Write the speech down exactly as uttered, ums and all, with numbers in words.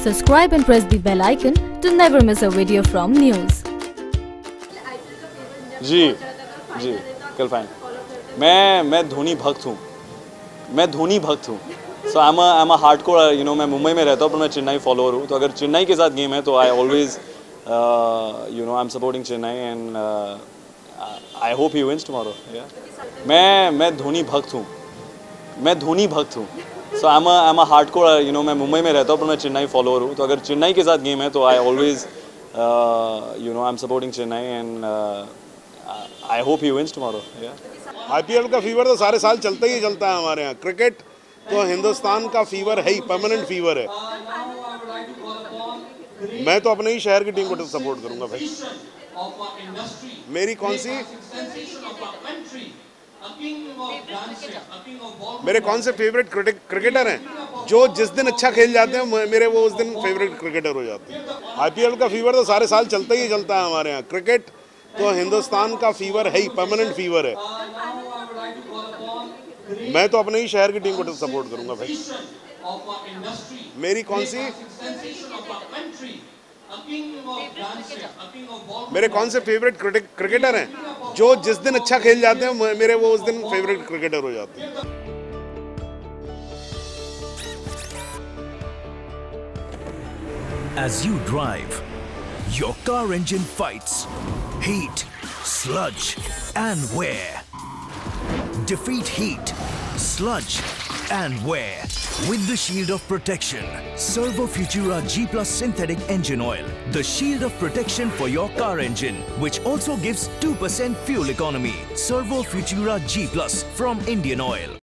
Subscribe and press the bell icon to never miss a video from NYOOOZ. जी जी कल fine. मैं मैं धोनी भक्त हूँ, मैं धोनी भक्त हूँ। So I am I am a hardcore, you know, मैं मुंबई में रहता हूँ पर मैं चेन्नई फॉलोअर हूँ। तो अगर चेन्नई के साथ गेम है तो I always you know I am supporting Chennai and I hope he wins tomorrow. मैं मैं धोनी भक्त हूँ, मैं धोनी भक्त हूँ। So I am I am a hardcore, you know, मैं मुंबई में रहता हूँ पर मैं चेन्नई फॉलोअर हूँ। तो अगर चेन्नई के साथ गेम है तो I always you know I am supporting Chennai and I hope he wins tomorrow. IPL का फीवर तो सारे साल चलता ही चलता है हमारे यहाँ। क्रिकेट तो हिंदुस्तान का फीवर है ही, परमानेंट फीवर है। मैं तो अपने ही शहर की टीम को सपोर्ट करूंगा भाई। मेरी कौन सी मेरे कौन से फेवरेट क्रिकेटर हैं जो जिस दिन अच्छा खेल जाते हैं मेरे, वो उस दिन फेवरेट क्रिकेटर हो जाते हैं। आईपीएल का फीवर तो सारे साल चलता ही चलता है हमारे यहाँ। क्रिकेट तो हिंदुस्तान का फीवर है ही, परमानेंट फीवर है। मैं तो अपने ही शहर की टीम को सपोर्ट करूंगा भाई। मेरी कौन सी मेरे कौन से फेवरेट क्रिकेटर हैं जो जिस दिन अच्छा खेल जाते हैं मेरे, वो उस दिन फेवरेट क्रिकेटर हो जाते हैं। As you drive, your car engine fights heat, sludge, and wear. Defeat heat, sludge, and wear with the shield of protection. Servo Futura G Plus synthetic engine oil, the shield of protection for your car engine, which also gives two percent fuel economy. Servo Futura G Plus from Indian Oil.